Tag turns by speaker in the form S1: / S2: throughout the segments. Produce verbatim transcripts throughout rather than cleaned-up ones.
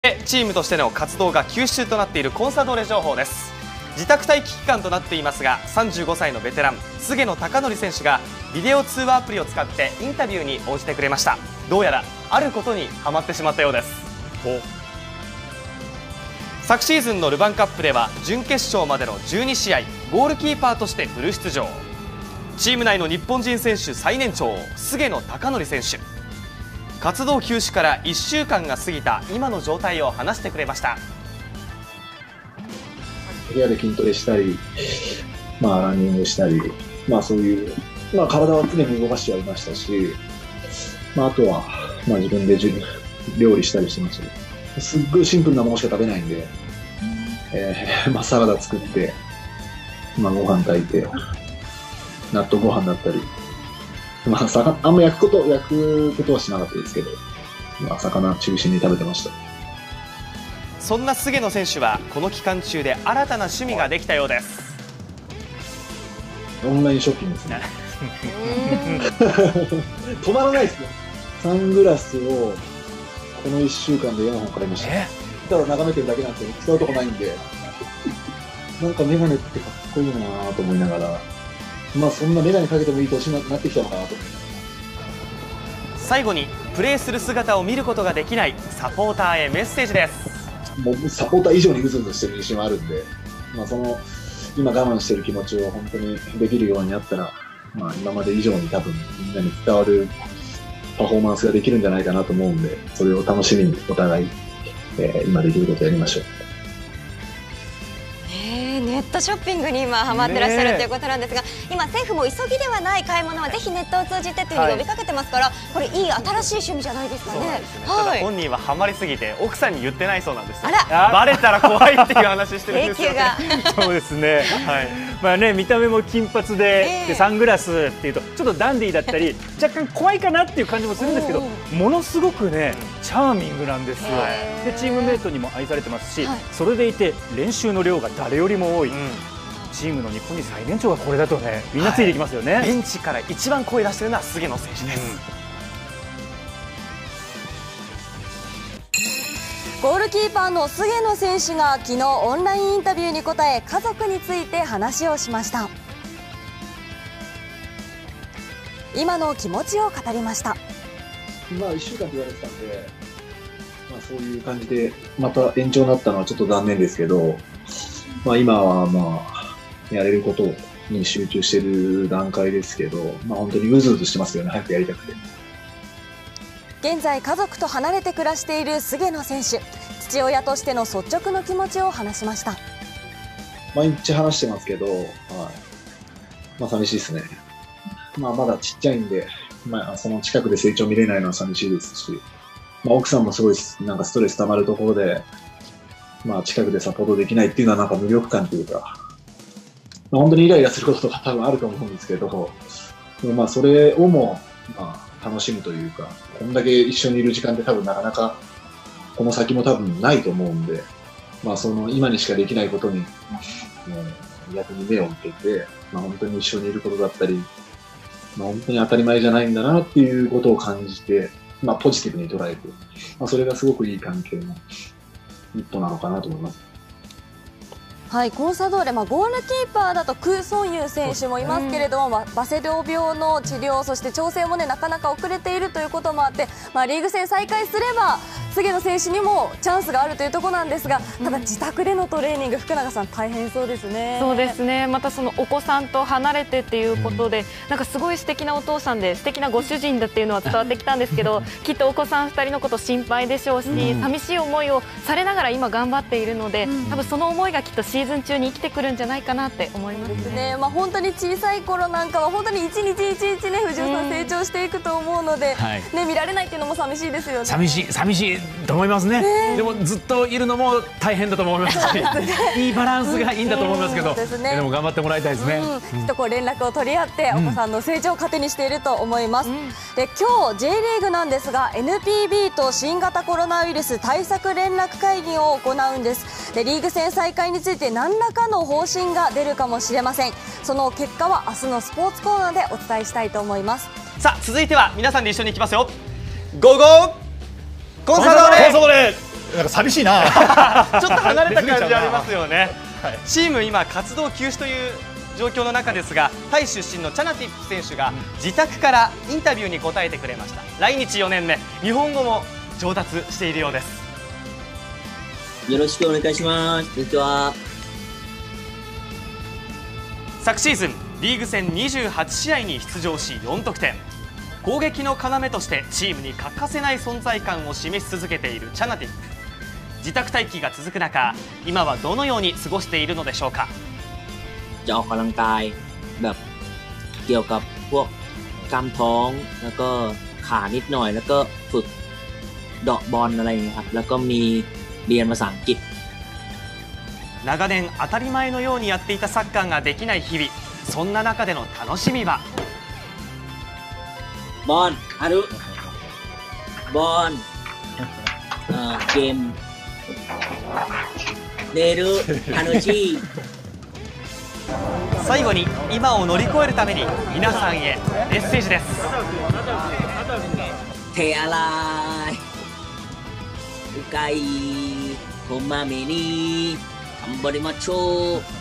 S1: チームとしての活動が休止中となっているコンサドーレ情報です。自宅待機期間となっていますが、さんじゅうごさいのベテラン菅野貴則選手がビデオ通話アプリを使ってインタビューに応じてくれました。どうやらあることにハマってしまったようです。昨シーズンのルヴァンカップでは準決勝までのじゅうにしあいゴールキーパーとしてフル出場。チーム内の日本人選手最年長菅野貴則選手、活動休止からいっしゅうかんが過ぎた今の状態を話してくれました。
S2: 部屋で筋トレしたり、まあ、ランニングしたり、まあ、そういう、まあ、体は常に動かしてはいましたし、まあ、あとは、まあ、自分で料理したりしてました。すっごいシンプルなものしか食べないんで、えーまあ、サラダ作って、まあ、ご飯炊いて、納豆ご飯だったり、まあ、魚あんま焼くこと焼くことはしなかったですけど、まあ、魚中心に食べてました。
S1: そんな菅野選手はこの期間中で新たな趣味ができたようです。
S2: オンラインショッピングですね。止まらないですね。サングラスをこのいっしゅうかんでよんほん買いました。ただ眺めてるだけなんですけど、使うとこないんで、なんかメガネってかっこいいなと思いながら、まあそんなメガネかけてもいい年になってきたのかなと思いなが
S1: ら。最後にプレーする姿を見ることができないサポーターへメッセージです。
S2: もうサポーター以上にうずうずしてる自信はあるんで、まあ、その今我慢してる気持ちを本当にできるようになったら、まあ、今まで以上に多分みんなに伝わるパフォーマンスができるんじゃないかなと思うんで、それを楽しみにお互い、えー、今できることをやりましょう。
S3: ネットショッピングに今ハマってらっしゃるということなんですが、今政府も急ぎではない買い物はぜひネットを通じてというふうに呼びかけてますから、はい、これいい新しい趣味じゃないですかね。
S1: ただ本人はハマりすぎて奥さんに言ってないそうなんですよ。バレたら怖いっていう話してるんですよね。
S4: そうですね。はい。まあね、見た目も金髪で、えー、でサングラスっていうとちょっとダンディーだったり若干怖いかなっていう感じもするんですけど、ものすごくねチャーミングなんですよ。でチームメートにも愛されてますし、はい、それでいて練習の量が誰よりも多い。うん、チームの日本に最年長がこれだとね、みんなついていきますよね。はい、
S1: ベンチから一番声出してるのは菅野選手です。
S3: うん、ゴールキーパーの菅野選手が昨日オンラインインタビューに答え、家族について話をしました。今の気持ちを語りました。
S2: まあいっしゅうかんと言われてたんで、まあ、そういう感じでまた延長になったのはちょっと残念ですけど、まあ今はまあやれることに集中している段階ですけど、まあ本当にうずうずしてますよね。早くやりたくて。
S3: 現在家族と離れて暮らしている菅野選手、父親としての率直な気持ちを話しました。
S2: 毎日話してますけど、はい、まあ寂しいですね。まあまだちっちゃいんで、まあその近くで成長見れないのは寂しいですし、まあ奥さんもすごいなんかストレス溜まるところで。まあ近くでサポートできないっていうのはなんか無力感というか、まあ、本当にイライラすることとか多分あると思うんですけど、まあそれをもまあ楽しむというか、こんだけ一緒にいる時間って多分なかなかこの先も多分ないと思うんで、まあその今にしかできないことに、もう逆に目を向けて、まあ本当に一緒にいることだったり、まあ本当に当たり前じゃないんだなっていうことを感じて、まあポジティブに捉えて、まあそれがすごくいい関係の一歩なのかなと思います。
S3: はい、コンサドーレ、まあ、ゴールキーパーだとクー・ソンユン選手もいますけれども、まあ、バセドウ病の治療、そして調整も、ね、なかなか遅れているということもあって、まあ、リーグ戦再開すれば菅野選手にもチャンスがあるというところなんですが、ただ自宅でのトレーニング、福永さん大変そうですね。
S5: そうですね。またそのお子さんと離れてっていうことで、なんかすごい素敵なお父さんで素敵なご主人だっていうのは伝わってきたんですけど、きっとお子さんふたりのこと心配でしょうし、寂しい思いをされながら今頑張っているので、多分その思いがきっとシーズン中に生きてくるんじゃないかなって思いますね。
S3: ね、まあ本当に小さい頃なんかは本当に一日一日ね、藤尾さん成長していくと思うので、はい、ね、見られないっていうのも寂しいですよね。
S4: 寂しい寂しいと思いますね。ね、でもずっといるのも大変だと思いますし、いいバランスがいいんだと思いますけど、でね、でも頑張ってもらいたいですね。
S3: うん、きっとこう連絡を取り合ってお子さんの成長を糧にしていると思います。うん、で今日 J リーグなんですが エヌピービー と新型コロナウイルス対策連絡会議を行うんです。でリーグ戦再開について何らかの方針が出るかもしれません。その結果は明日のスポーツコーナーでお伝えしたいと思います。
S1: さあ続いては皆さんで一緒にいきますよ。ゴーゴーコンサドーレ。
S4: なんか寂しいな。
S1: ちょっと離れた感じありますよね。
S4: はい、
S1: チーム今活動休止という状況の中ですが、タイ出身のチャナティップ選手が自宅からインタビューに答えてくれました。来日よねんめ、日本語も上達しているようです。
S6: よろしくお願いします。こんにちは。
S1: 昨シーズンリーグ戦にじゅうはちしあいに出場しよんとくてん、攻撃の要としてチームに欠かせない存在感を示し続けているチャナティップ。自宅待機が続く中、今はどのように過ごしているのでしょうか。
S6: จะออกกำลังกายแบบเกี่ยวกับพวกกล้ามท้องแล้วก็ขานิดหน่อยแล้วก็ฝึกเดาะบอลอะไรอย่างเงี้ยครับแล้วก็มีเรียนภาษาอังกฤษ。
S1: 長年当たり前のようにやっていたサッカーができない日々、そんな中での楽しみは。
S6: บอลฮารุบอลเอ่อเกม寝る楽しい。
S1: 最後に今を乗り越えるために皆さんへメッセージです。
S6: 手洗い、うがい、こまめに頑張りましょう。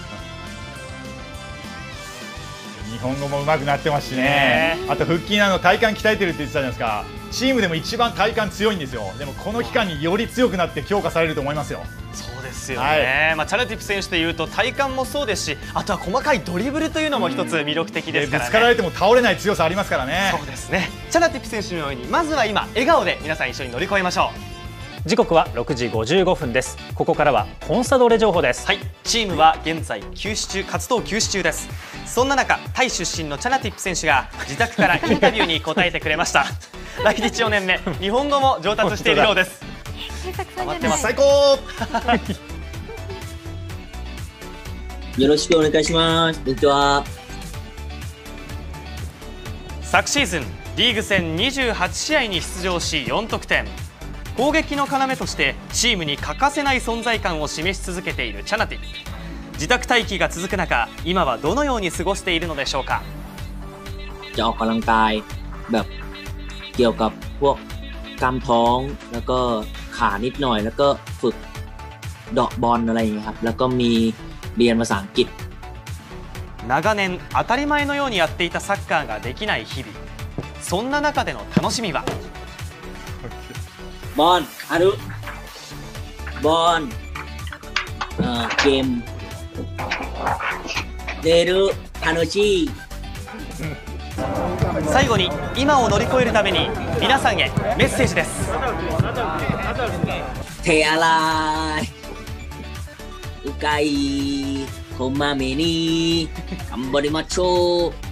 S4: 日本語も上手くなってますしね。あと腹筋なの体幹鍛えてるって言ってたじゃないですか。チームでも一番体幹強いんですよ。でもこの期間により強くなって強化されると思いますよ。
S1: そうですよね、はい、まあ、チャナティップ選手というと体幹もそうですし、あとは細かいドリブルというのも一つ魅力的ですからね。
S4: ぶつかられても倒れない強さありますからね。
S1: そうですね。チャナティップ選手のようにまずは今笑顔で皆さん一緒に乗り越えましょ
S4: う。時刻はろくじごじゅうごふんです。ここからはコンサドーレ情報です。
S1: はい、チームは現在休止中、活動休止中です。そんな中、タイ出身のチャナティップ選手が自宅からインタビューに答えてくれました来日よねんめ、日本語も上達しているようです。頑張ってます。
S4: 最高
S6: よろしくお願いします。こんにちは。
S1: 昨シーズンリーグ戦にじゅうはちしあいに出場しよんとくてん、攻撃の要としてチームに欠かせない存在感を示し続けているチャナティップ。自宅待機が続く中、今はどのように過ごしているのでしょうか。
S6: จะออกกำลังกายแบบเกี่ยวกับพวกกล้ามท้องแล้วก็ขานิดหน่อยแล้วก็ฝึกเดาะบอลอะไรอย่างเงี้ยครับแล้วก็มีเรียนภาษาอังกฤษ。
S1: 長年当たり前のようにやっていたサッカーができない日々、そんな中での楽しみは。
S6: บอลฮารุบอลเอ่อเกม寝る楽しい。
S1: 最後に今を乗り越えるために皆さんへメッセージです。
S6: 手洗いうがいこまめに頑張りましょう。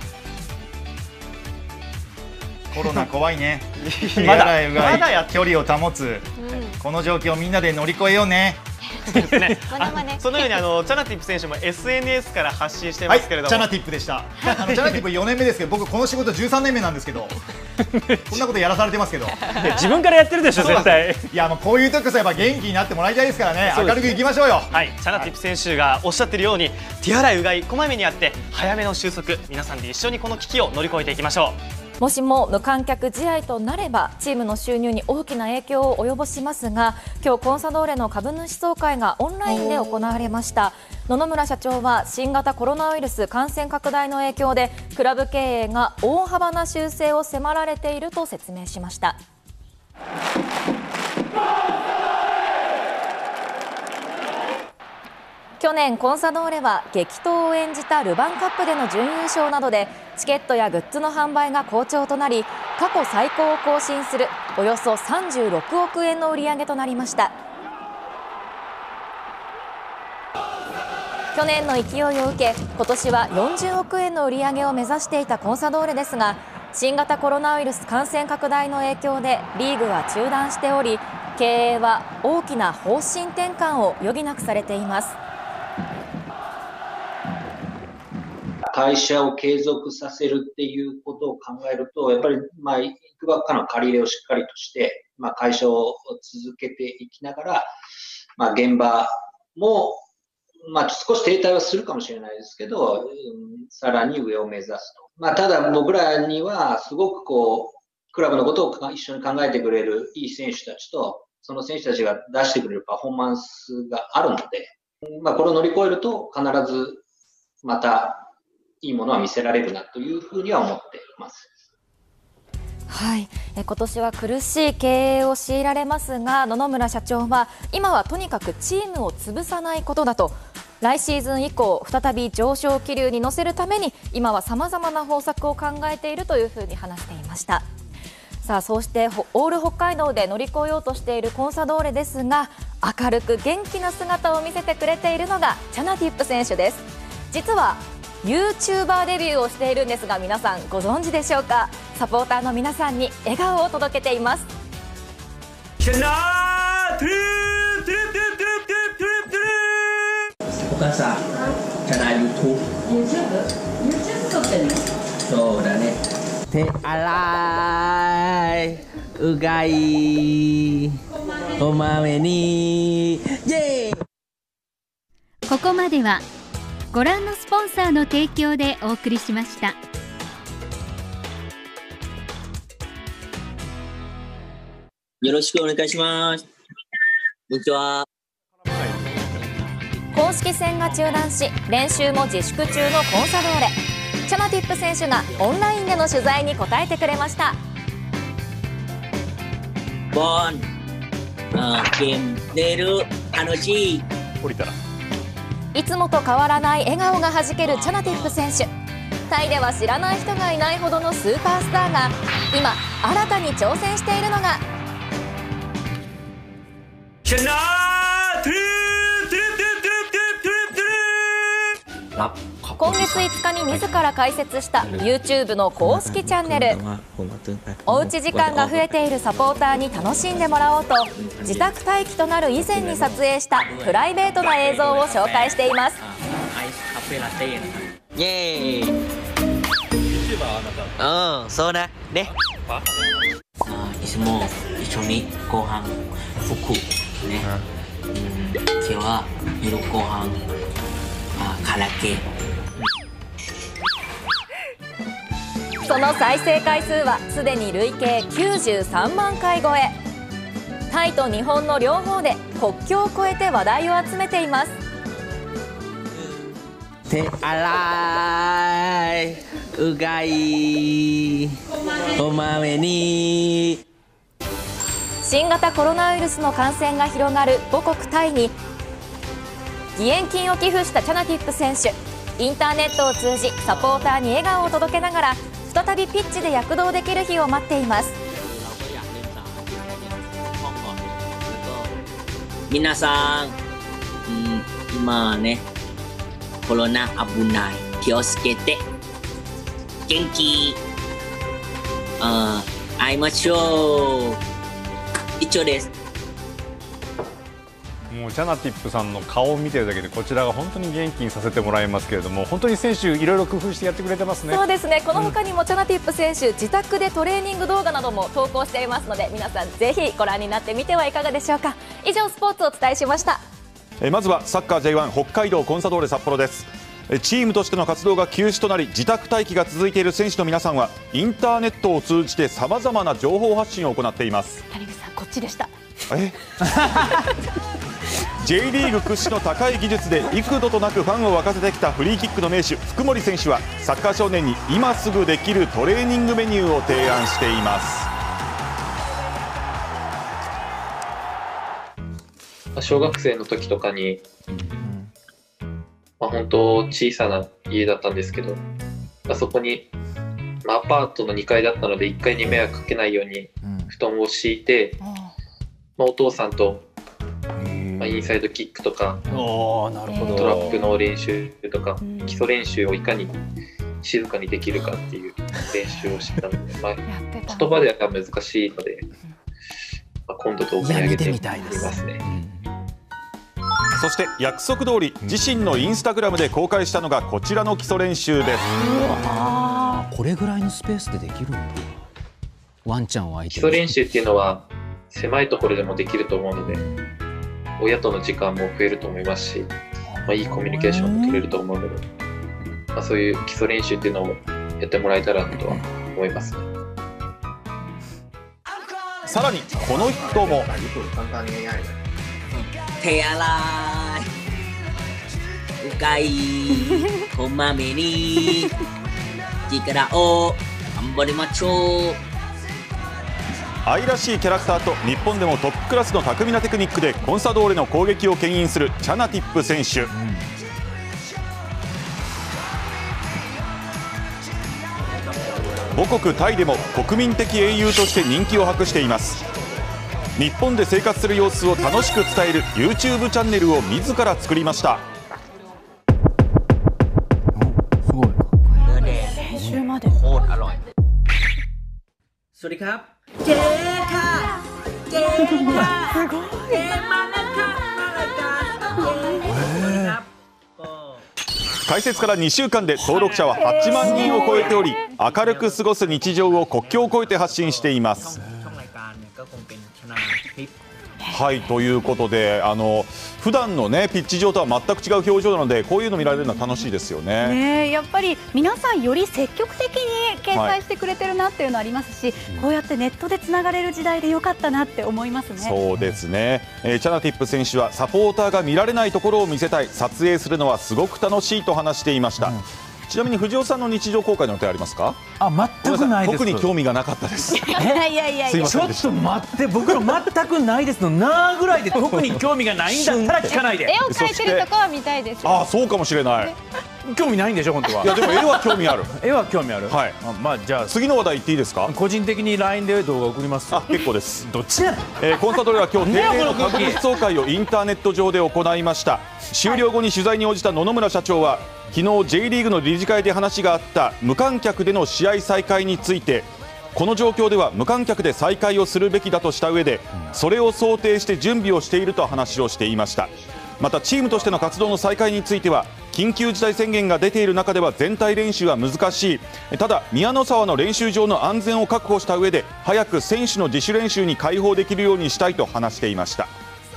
S4: コロナ怖いね。
S1: まだ
S4: 手洗いうがい、
S1: まだやっ
S4: 距離を保つ、
S5: うん、
S4: この状況をみんなで乗り越えようね。
S1: ですね。
S5: まねまね
S1: そのようにあのチャナティップ選手も エスエヌエス から発信してますけれども、
S4: はい、チャナティップでした。あのチャナティップよねんめですけど、僕この仕事じゅうさんねんめなんですけど、こんなことやらされてますけど。
S7: 自分からやってるでしょ絶対。
S4: いやもうこういう時こそやっぱ元気になってもらいたいですからね。明るくいきましょうよ。
S1: はい、チャナティップ選手がおっしゃっているように、手洗いうがいこまめにやって早めの収束、皆さんで一緒にこの危機を乗り越えていきましょう。
S8: もしも無観客試合となればチームの収入に大きな影響を及ぼしますが、今日コンサドーレの株主総会がオンラインで行われました。野々村社長は新型コロナウイルス感染拡大の影響でクラブ経営が大幅な修正を迫られていると説明しました。去年コンサドーレは激闘を演じたルヴァンカップでの準優勝などでチケットやグッズの販売が好調となり、過去最高を更新するおよそさんじゅうろくおくえんの売り上げとなりました。去年の勢いを受け、今年はよんじゅうおくえんの売り上げを目指していたコンサドーレですが、新型コロナウイルス感染拡大の影響でリーグは中断しており、経営は大きな方針転換を余儀なくされています。
S9: 会社を継続させるっていうことを考えると、やっぱり、まあ、いくばくかの借り入れをしっかりとして、まあ、会社を続けていきながら、まあ、現場も、まあ、少し停滞はするかもしれないですけど、うん、さらに上を目指すと。まあ、ただ僕らには、すごくこう、クラブのことを一緒に考えてくれるいい選手たちと、 その選手たちが出してくれるパフォーマンスがあるので、まあ、これを乗り越えると必ずまたいいものは見せられるなというふうには思っています。
S8: はい、え今年は苦しい経営を強いられますが、野々村社長は今はとにかくチームを潰さないことだと、来シーズン以降再び上昇気流に乗せるために今はさまざまな方策を考えているというふうに話していました。さあ、そうしてオール北海道で乗り越えようとしているコンサドーレですが、明るく元気な姿を見せてくれているのがチャナティップ選手です。実はユーチューバーデビューをしているんですが、皆さんご存知でしょうか。サポーターの皆さんに笑顔を届けています。
S6: お母さん、チャンネル YouTube。YouTube 撮ってるの？そうだね。手洗い、うがい、こまめに、イェーイ。
S10: ここまではご覧のスポンサーの提供でお送りしました。
S6: よろしくお願いします。こんにちは。
S8: 公式戦が中断し、練習も自粛中のコンサドーレ。チャナティップ選手がオンラインでの取材に答えてくれました。
S6: ボン、ゲーム出る、楽しい。
S4: 降りたら
S8: いつもと変わらない笑顔がはじけるチャナティップ選手。タイでは知らない人がいないほどのスーパースターが今新たに挑戦しているのが今月いつかに自ら開設した YouTube の公式チャンネル。おうち時間が増えているサポーターに楽しんでもらおうと、自宅待機となる以前に撮影したプライベートな映像を紹介しています。
S6: イエーイ。うん、そうだね。いつも一緒にご飯服ね。今日は夜ご飯カラオケ。
S8: その再生回数はすでに累計きゅうじゅうさんまんかい超え。タイと日本の両方で国境を越えて話題を集めています。
S6: 手洗い、うがい、こまめに。
S8: 新型コロナウイルスの感染が広がる母国タイに義援金を寄付したチャナティップ選手。インターネットを通じサポーターに笑顔を届けながら再びピッチで躍動できる日を待っています。
S6: 皆さん、うん、今ねコロナ危ない、気をつけて元気あ会いましょう。以上です。
S4: もうチャナティップさんの顔を見てるだけでこちらが本当に元気にさせてもらいますけれども、本当に選手いろいろ工夫してやってくれてますね。
S8: そうですね。この他にもチャナティップ選手、自宅でトレーニング動画なども投稿していますので、皆さんぜひご覧になってみてはいかがでしょうか。以上スポーツをお伝えしました。
S11: えまずはサッカー ジェイワン 北海道コンサドーレ札幌です。チームとしての活動が休止となり自宅待機が続いている選手の皆さんはインターネットを通じてさまざまな情報発信を行っています。
S8: 谷口さん、こっちでした。
S11: えJ リーグ屈指の高い技術で幾度となくファンを沸かせてきたフリーキックの名手福森選手はサッカー少年に今すぐできるトレーニングメニューを提案しています。
S12: 小学生の時とかに、まあ、本当小さな家だったんですけど、あそこに、まあ、アパートのにかいだったのでいっかいに迷惑かけないように布団を敷いて、まあ、お父さんと、まあ、インサイドキックとか
S4: おーなるほど
S12: トラップの練習とか基礎練習をいかに静かにできるかっていう練習をしてたので、まあ、言葉では難しいので、まあ、今度動画に上げてみますね。
S11: そして約束通り自身のインスタグラムで公開したのがこちらの基礎練習です。
S13: あこれぐらいのスペースでできるんだ。ワンちゃんを相手に
S12: 基礎練習っていうのは狭いところでもできると思うので、親との時間も増えると思いますし、まあ、いいコミュニケーションも取れると思うので、まあ、そういう基礎練習っていうのをやってもらえたらとは思いますね。
S11: さらにこの人も
S6: 手洗いうがいこまめに力を頑張りましょう。
S11: 愛らしいキャラクターと日本でもトップクラスの巧みなテクニックでコンサドーレの攻撃を牽引するチャナティップ選手、うん、母国タイでも国民的英雄として人気を博しています。日本で生活する様子を楽しく伝える ユーチューブ チャンネルを自ら作りました。
S6: すごい。先週までโคตรอร่อยสวัสดีครับเจ๊ค่ะเจ๊ค่ะすごいเจ๊มาแล้วค่ะมารายการครับ
S11: 開設からにしゅうかんで登録者ははちまんにんを超えており、明るく過ごす日常を国境を越えて発信しています。はい、ということで、あの普段のねピッチ上とは全く違う表情なので、こういうの見られるのは楽しいですよね。
S14: ね、やっぱり皆さんより積極的に掲載してくれてるなっていうのありますし、はい、こうやってネットでつながれる時代でよかったなって思いますね。
S11: そうですね、えー、チャナティップ選手はサポーターが見られないところを見せたい、撮影するのはすごく楽しいと話していました。うん、ちなみに藤尾さんの日常公開の予定ありますか？
S13: あ、全くないです。
S11: 特に興味がなかったです。
S14: いやいやいやいや、
S13: ちょっと待って、僕ら全くないですのなぐらいで、特に興味がないんだったら聞かないで。
S5: 絵を描いてるとこは見たいです。
S11: ああ、そうかもしれない。
S13: 興味ないんでしょ本当は。
S11: いやでも絵は興味ある。
S13: 絵は興味ある。はい。あ、まあじゃあ
S11: 次の話題言っていいですか？
S13: 個人的に ライン で動画送ります。
S11: あ、結構です。
S13: どっちや。
S11: えー、コンサドーレは今日定例の株主総会をインターネット上で行いました。終了後に取材に応じた野々村社長は、昨日 J リーグの理事会で話があった無観客での試合再開について、この状況では無観客で再開をするべきだとした上で、それを想定して準備をしていると話をしていました。またチームとしての活動の再開については、緊急事態宣言が出ている中では全体練習は難しい、ただ宮の沢の練習場の安全を確保した上で早く選手の自主練習に開放できるようにしたいと話していました。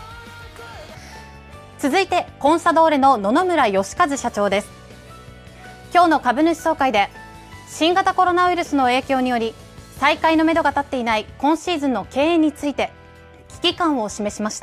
S14: 続いてコンサドーレの野々村義和社長です。今日の株主総会で新型コロナウイルスの影響により再開のめどが立っていない今シーズンの経営について危機感を示しました。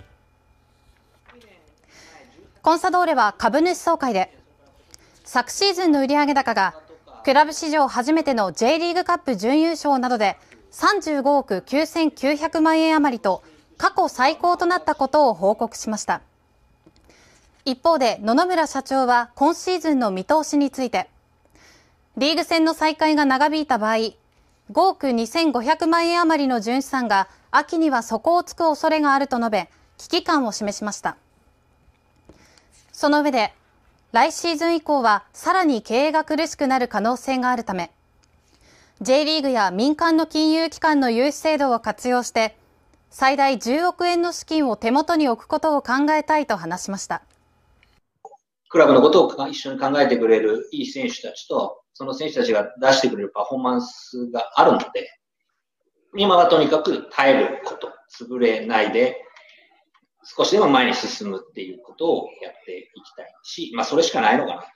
S14: コンサドーレは株主総会で昨シーズンの売上高がクラブ史上初めての J リーグカップ準優勝などでさんじゅうごおくきゅうせんきゅうひゃくまんえん余りと過去最高となったことを報告しました。一方で野々村社長は今シーズンの見通しについて、リーグ戦の再開が長引いた場合、ごおくにせんごひゃくまんえん余りの純資産が秋には底をつく恐れがあると述べ、危機感を示しました。その上で、来シーズン以降はさらに経営が苦しくなる可能性があるため、J リーグや民間の金融機関の融資制度を活用して、最大じゅうおくえんの資金を手元に置くことを考えたいと話しました。
S9: クラブのことを一緒に考えてくれるいい選手たちと、その選手たちが出してくれるパフォーマンスがあるので、今はとにかく耐えること、潰れないで、少しでも前に進むっていうことをやっていきたいし、まあそれしかないのかなと。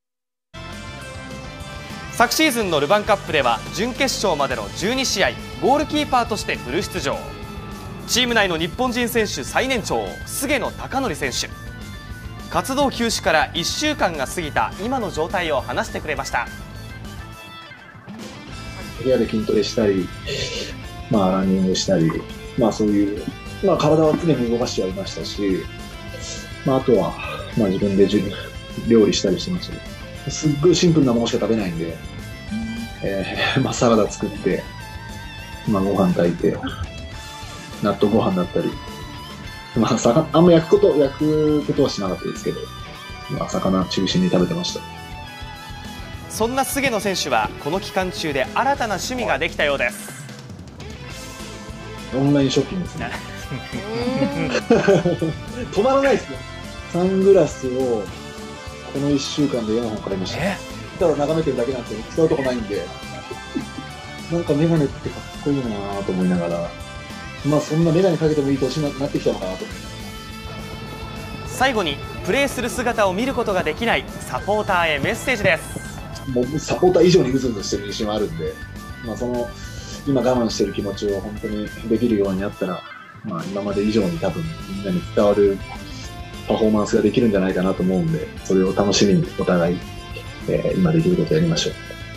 S1: 昨シーズンのルヴァンカップでは準決勝までのじゅうにしあい、ゴールキーパーとしてフル出場。チーム内の日本人選手最年長、菅野貴則選手。活動休止からいっしゅうかんが過ぎた今の状態を話してくれました。
S2: 部屋で筋トレしたり、まあ、ランニングしたり、まあ、そういう、まあ、体は常に動かしてはいましたし、まあ、あとは、まあ、自分で料理したりしてました。すっごいシンプルなものしか食べないんで、えーまあ、サラダ作って、まあ、ご飯炊いて、納豆ご飯だったり、まあ、魚あんま焼くこと、焼くことはしなかったですけど、まあ、魚中心に食べてました。
S1: そんな菅野選手はこの期間中で新たな趣味ができたようです。
S2: オンラインショッピングですね。止まらないですね。サングラスをこのいっしゅうかんでよんほん買いました。ただ眺めてるだけなんですけど、使うとこないんで、なんかメガネってかっこいいなと思いながら、まあそんなメガネかけてもいい年になってきたのかなと思います。
S1: 最後にプレーする姿を見ることができないサポーターへメッセージです。
S2: もうサポーター以上にうずうずしてる自信はあるんで、まあ、その今我慢してる気持ちを本当にできるようになったら、まあ、今まで以上に多分みんなに伝わるパフォーマンスができるんじゃないかなと思うんで、それを楽しみにお互い、えー、今できることをやりましょう。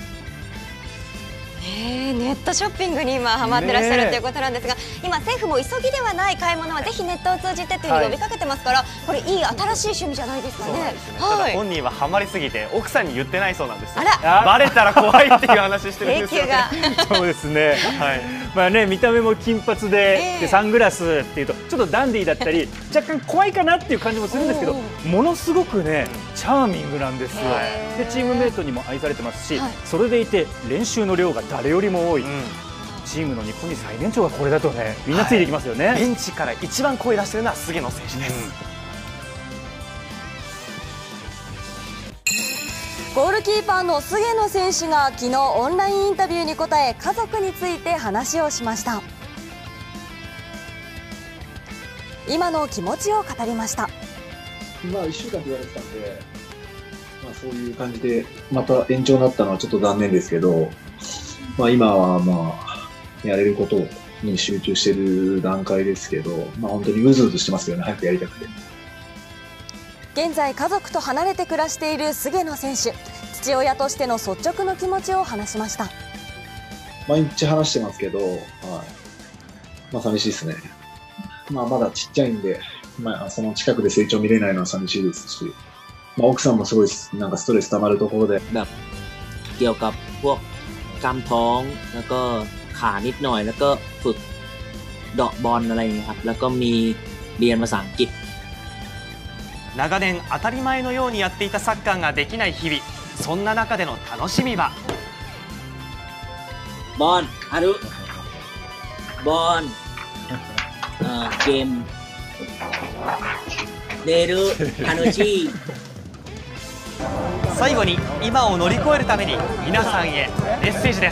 S3: ネットショッピングに今ハマってらっしゃるということなんですが、今政府も急ぎではない買い物はぜひネットを通じてというふうに呼びかけてますから、はい、これいい新しい趣味じゃないですかね。
S1: そうなんですね。ただ本人はハマりすぎて奥さんに言ってないそうなんですよ。
S3: あら、
S1: バレたら怖いっていう話してるんですよね。
S4: そうですね。はい。まあね、見た目も金髪で、えー、でサングラスっていうとちょっとダンディーだったり若干怖いかなっていう感じもするんですけど、ものすごくねチャーミングなんですよ。でチームメートにも愛されてますし、はい、それでいて練習の量が誰よりも多い。うん、チームの日本に最年長がこれだとね、みんなついていきますよね。はい、
S1: ベンチから一番声出してるのは菅野選手です。
S3: うん、ゴールキーパーの菅野選手が昨日オンラインインタビューに答え、家族について話をしました。今の気持ちを語りました。
S2: まあいっしゅうかんと言われてたんで、まあ、そういう感じでまた延長になったのはちょっと残念ですけど、まあ、今はまあやれることに集中している段階ですけど、まあ、本当にうずうずしてますよね、早くやりたくて。
S3: 現在家族と離れて暮らしている菅野選手、父親としての率直な気持ちを話しました。
S2: 毎日話してますけど、はい、まあ寂しいですね。まあまだちっちゃいんで、まあ、その近くで成長見れないのは寂しいですし、まあ、奥さんもすごいなんかストレス溜まるところで。
S6: แบบเกี่ยวกับพวกกล้ามท้องแล้วก็ขานิดหน่อยแล้วก็ฝึกเดาะบอลอะไรอย่างเงี้ยครับแล้วก็มีเรียนภาษาอังกฤษ。
S1: 長年当たり前のようにやっていたサッカーができない日々、そんな中での楽しみは。
S6: บอลあるบอลเกม寝る楽しい。
S1: 最後に今を乗り越えるために皆さんへメッセージです。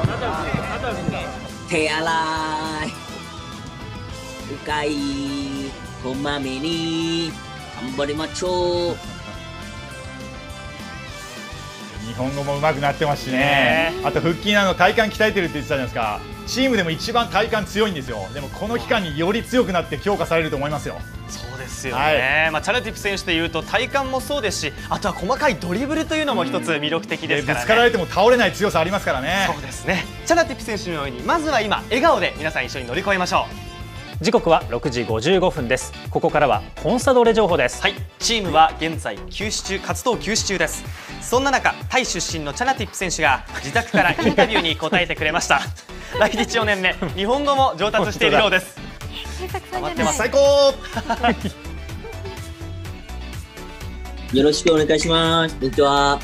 S6: 手洗い、うがい、こまめに頑張りましょう。
S15: 日本語も上手くなってますしね。あと腹筋なの体幹鍛えてるって言ってたじゃないですか。チームでも一番体幹強いんですよ。でもこの期間により強くなって強化されると思いますよ。
S1: そうですよね。はい、まあチャナティップ選手でいうと体幹もそうですし、あとは細かいドリブルというのも一つ魅力的ですからね。
S15: ぶつかられても倒れない強さありますからね。
S1: そうですね。チャナティップ選手のようにまずは今笑顔で皆さん一緒に乗り越えましょう。
S4: 時刻はろくじごじゅうごふんです。ここからはコンサドーレ情報です。
S1: はい、チームは現在休止中、活動休止中です。そんな中、タイ出身のチャナティップ選手が自宅からインタビューに答えてくれました。来日よねんめ、日本語も上達しているようです。
S15: 頑張ってます。最高。
S6: よろしくお願いします。こんにちは。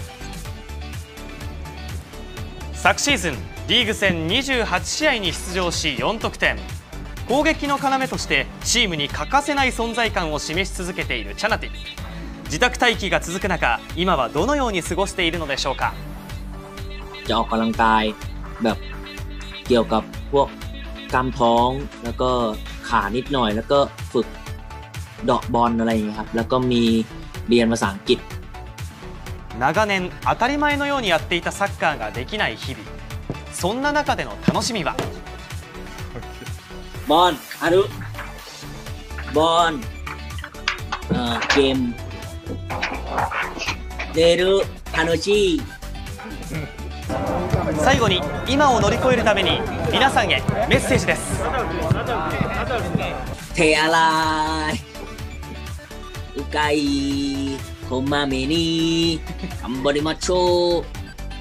S1: 昨シーズンリーグ戦にじゅうはちしあいに出場しよんとくてん、攻撃の要としてチームに欠かせない存在感を示し続けているチャナティップ。自宅待機が続く中、今はどのように過ごしているのでしょうか。
S6: จะออกกำลังกายแบบเกี่ยวกับพวกกล้ามท้องแล้วก็ขานิดหน่อยแล้วก็ฝึกเดาะบอลอะไรอย่างเงี้ยครับแล้วก็มีเรียนภาษาอังกฤษ。
S1: 長年当たり前のようにやっていたサッカーができない日々、そんな中での楽しみは。
S6: บอลあるบอลเกม寝る楽しい。
S1: 最後に今を乗り越えるために皆さんへメッセージです。
S6: 手洗い、うがい、こまめに頑張りましょう。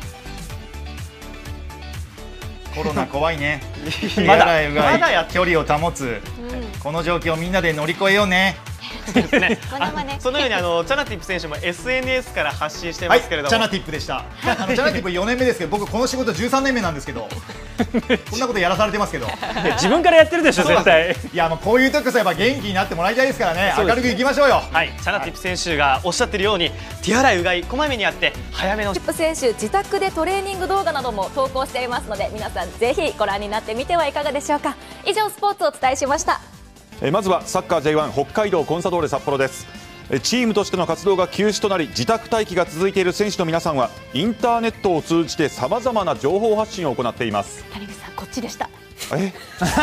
S15: コロナ怖いね。まだまだや距離を保つ、うん、この状況をみんなで乗り越えようね。
S1: ですね。そのようにあのチャナティップ選手も エスエヌエス から発信してますけれども、はい、
S15: チャナティップでした。あのチャナティップよねんめですけど、僕この仕事じゅうさんねんめなんですけど、こんなことやらされてますけど。
S4: 自分からやってるでしょ絶対。
S15: いやもうこういう時こそやっぱ元気になってもらいたいですからね。明るくいきましょうよ。
S1: はい、チャナティップ選手がおっしゃってるように手洗いうがいこまめにやって早めの。
S8: チップ選手自宅でトレーニング動画なども投稿していますので、皆さんぜひご覧になってみてはいかがでしょうか。以上スポーツをお伝えしました。
S11: まずはサッカー ジェイワン 北海道コンサドーレ札幌です。 チームとしての活動が休止となり自宅待機が続いている選手の皆さんはインターネットを通じてさまざまな情報発信を行っています。
S16: 谷口さんこっちでした。
S11: え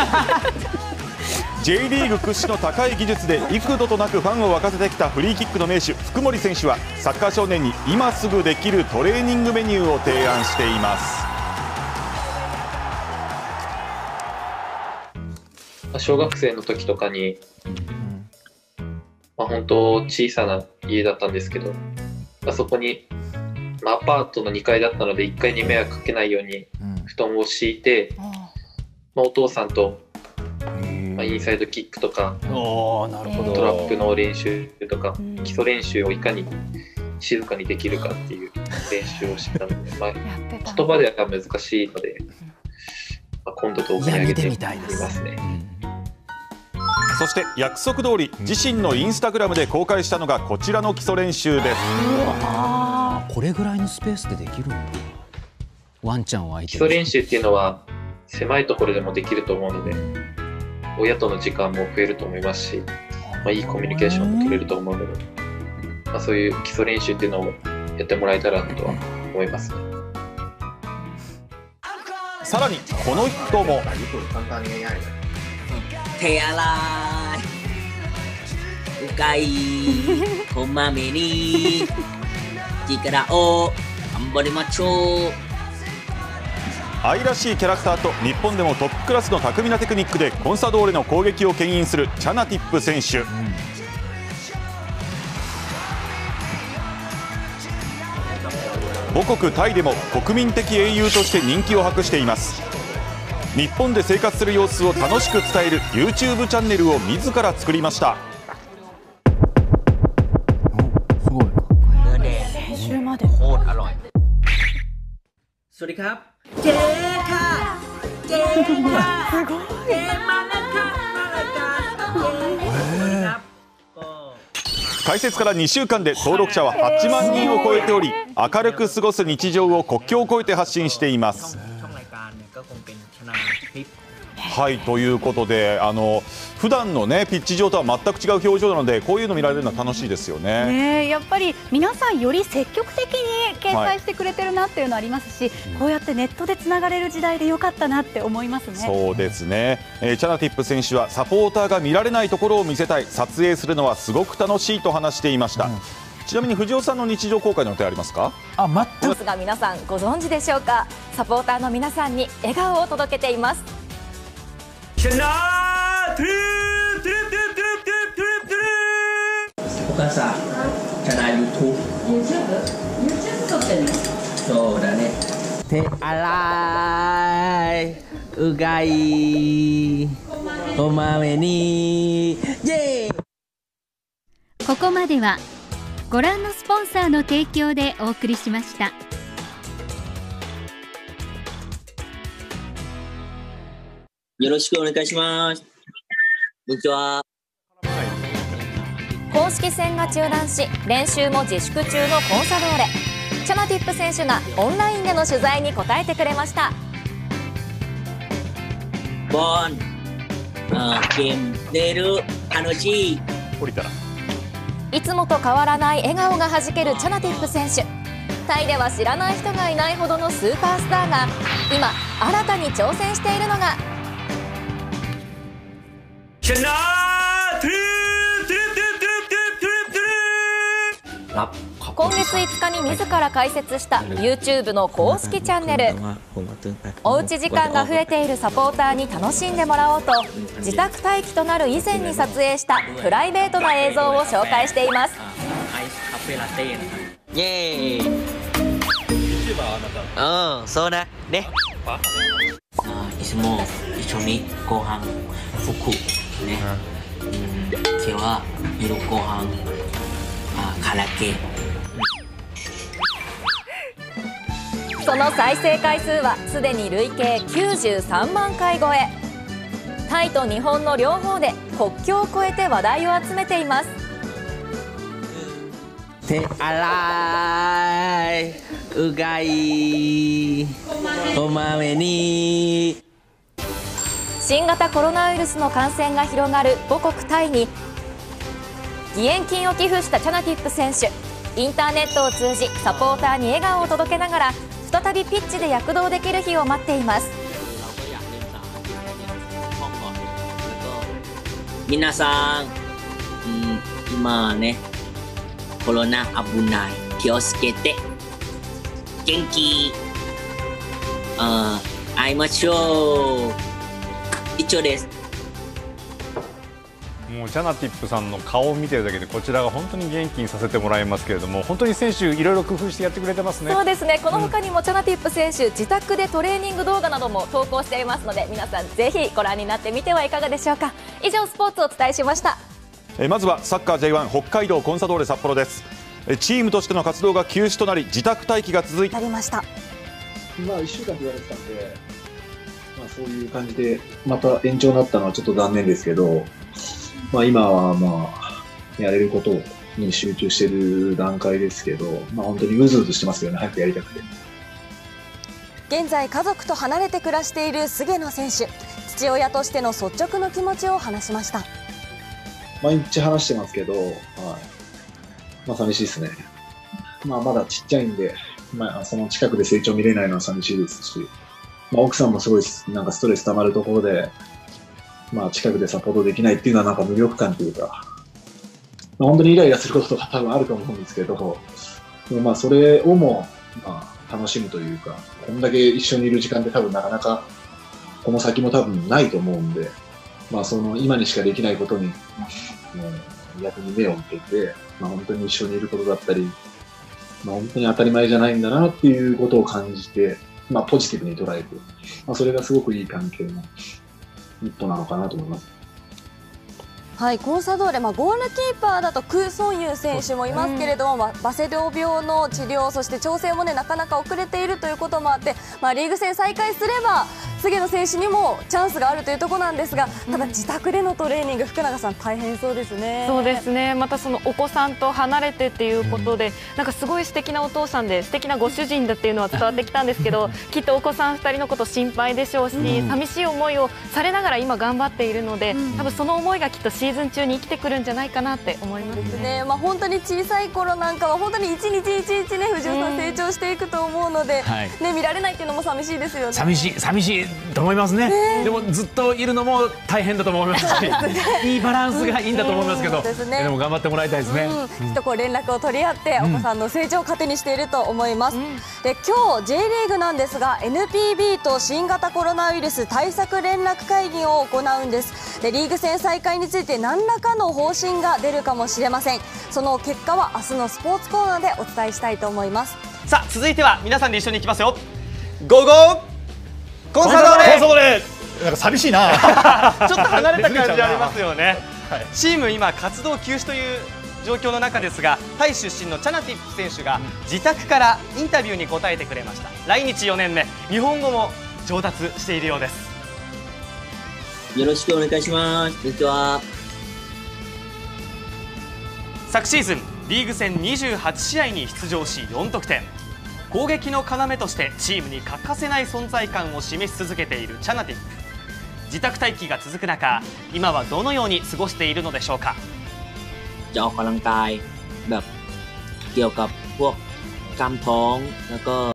S11: J リーグ屈指の高い技術で幾度となくファンを沸かせてきたフリーキックの名手福森選手はサッカー少年に今すぐできるトレーニングメニューを提案しています。
S12: 小学生の時とかに、まあ、本当小さな家だったんですけど、まあ、そこに、まあ、アパートのにかいだったのでいっかいに迷惑かけないように布団を敷いて、まあ、お父さんと、まあ、インサイドキックとか
S13: おーなるほど
S12: トラップの練習とか基礎練習をいかに静かにできるかっていう練習をしてたので、まあ、言葉では難しいので、まあ、今度動画に上げてみますね。
S11: そして約束通り自身のインスタグラムで公開したのがこちらの基礎練習です。
S17: あこれぐらいのスペースでできるんだ。ワンちゃんを相手に
S12: 基礎練習っていうのは狭いところでもできると思うので親との時間も増えると思いますし、まあ、いいコミュニケーションも取れると思うので、まあ、そういう基礎練習っていうのをやってもらえたらとは思いますね。
S11: さらにこの人も
S6: 手洗いうがいこまめに力を頑張りましょう。
S11: 愛らしいキャラクターと日本でもトップクラスの巧みなテクニックでコンサドーレの攻撃を牽引するチャナティップ選手、うん、母国タイでも国民的英雄として人気を博しています。日本で生活する様子を楽しく伝える YouTube チャンネルを自ら作りました。
S6: すごい
S16: 先週まで
S6: โคตรอร่อยสวัสดีครับเจ๊ค่ะเจ๊ค่ะเจ๊มาแล้วค่ะมารายการเจ๊สวัสดีครับ
S11: 開設からにしゅうかんで登録者ははちまんにんを超えており明るく過ごす日常を国境を越えて発信しています。はいということであの普段のねピッチ上とは全く違う表情なのでこういうの見られるのは楽しいですよね。
S16: ねやっぱり皆さんより積極的に掲載してくれてるなっていうのありますし、はい、こうやってネットでつながれる時代でよかったなって思いますね。
S11: そうですね、えー、チャナティップ選手はサポーターが見られないところを見せたい、撮影するのはすごく楽しいと話していました、うん、ちなみに藤尾さんの日常公開の予定ありますか？
S8: あ全くが皆さんご存知でしょうか。サポーターの皆さんに笑顔を届けています。
S6: チャナティップお母さんチャナ YouTube YouTube 撮ってんの？そうだね。手洗いうがいこまめにイエーイ。
S10: ここまではご覧のスポンサーの提供でお送りしました。
S6: よろしくお願いします。こんにちは。
S8: 公式戦が中断し練習も自粛中のコンサドーレ。チャナティップ選手がオンラインでの取材に答えてくれました。
S6: ボン、ゲーム出る楽しい。
S11: 降りたら
S8: いつもと変わらない笑顔がはじけるチャナティップ選手。タイでは知らない人がいないほどのスーパースターが今新たに挑戦しているのが
S6: チャナティップ。
S8: 今月いつかに自ら開設した YouTube の公式チャンネル。おうち時間が増えているサポーターに楽しんでもらおうと自宅待機となる以前に撮影したプライベートな映像を紹介しています。
S6: イエーイ。うん、そうだね。いつも一緒にご飯服ね。今日は夜ご飯カラオケ。
S8: その再生回数はすでに累計きゅうじゅうさんまんかい超え。タイと日本の両方で国境を越えて話題を集めています。
S6: 手洗いうがいこまめに。
S8: 新型コロナウイルスの感染が広がる母国タイに義援金を寄付したチャナティップ選手。インターネットを通じサポーターに笑顔を届けながら再びピッチで躍動できる日を待っています。
S6: 皆さん、うん、今ね、コロナ危ない。気をつけて。元気。あ、会いましょう。以上です。
S18: もうチャナティップさんの顔を見てるだけでこちらが本当に元気にさせてもらいますけれども、本当に選手いろいろ工夫してやってくれてますね。
S8: そうですね。この他にもチャナティップ選手、自宅でトレーニング動画なども投稿していますので、皆さんぜひご覧になってみてはいかがでしょうか。以上スポーツをお伝えしました。
S11: えまずはサッカー ジェイワン 北海道コンサドーレ札幌です。えチームとしての活動が休止となり自宅待機が続いて
S3: なりました。
S2: まあいっしゅうかんと言われてたんで、まあ、そういう感じでまた延長になったのはちょっと残念ですけど、まあ、今はまあやれることに集中している段階ですけど、まあ、本当にうずうずしてますよね。早くやりたくて。
S3: 現在家族と離れて暮らしている菅野選手、父親としての率直な気持ちを話しました。
S2: 毎日話してますけど、はい、まあ寂しいですね。まあまだちっちゃいんで、まあ、その近くで成長見れないのは寂しいですし、まあ、奥さんもすごいなんかストレス溜まるところで、まあ、近くでサポートできないっていうのはなんか無力感というか、まあ、本当にイライラすることとか多分あると思うんですけど、まあ、それをも、まあ、楽しむというか、こんだけ一緒にいる時間って多分なかなかこの先も多分ないと思うんで、まあ、その今にしかできないことに、もう逆に目を向けて、まあ、本当に一緒にいることだったり、まあ、本当に当たり前じゃないんだなっていうことを感じて、まあ、ポジティブに捉えて、まあ、それがすごくいい関係の一歩なのかなと思います。
S3: はい、コンサドーレ、まあ、ゴールキーパーだとクー・ソンユン選手もいますけれども、まあ、バセドウ病の治療、そして調整も、ね、なかなか遅れているということもあって、まあ、リーグ戦再開すれば菅野選手にもチャンスがあるというところなんですが、ただ自宅でのトレーニング、福永さん大変そうですね。
S5: そうですね。またそのお子さんと離れてっていうことで、なんかすごい素敵なお父さんで素敵なご主人だっていうのは伝わってきたんですけど、きっとお子さんふたりのこと心配でしょうし、寂しい思いをされながら今頑張っているので、多分その思いがきっとシーズン中に生きてくるんじゃないかなって思いますね。
S3: ね、まあ、本当に小さい頃なんかは本当に一日一日ね、藤尾さん成長していくと思うので、
S13: はい、
S3: ね、見られないっていうのも寂しいですよね。
S13: 寂しい寂しいと思いますね。ね、でもずっといるのも大変だと思いますし、いいバランスがいいんだと思いますけど、でね、でも頑張ってもらいたいですね。
S3: うん、きっとこう連絡を取り合ってお子さんの成長を糧にしていると思います。うん、で今日 J リーグなんですが エヌピービー と新型コロナウイルス対策連絡会議を行うんです。でリーグ戦再開について何らかの方針が出るかもしれません。その結果は明日のスポーツコーナーでお伝えしたいと思います。
S1: さあ続いては皆さんで一緒にいきますよ。ゴーゴーコンサドーレ。
S15: コンサドーレなんか寂しいな。
S1: ちょっと離れた感じありますよね。はい、チーム今活動休止という状況の中ですが、タイ出身のチャナティップ選手が自宅からインタビューに答えてくれました。来日よねんめ、日本語も上達しているようです。
S6: よろしくお願いします。こんにちは。
S1: 昨シーズンリーグ戦にじゅうはちしあいに出場しよんとくてん、攻撃の要としてチームに欠かせない存在感を示し続けているチャナティップ。自宅待機が続く中、今はどのように過ごしているのでしょうか。
S6: จะออกกำลังกายแบบเกี่ยวกับพวกกล้ามท้องแล้วก็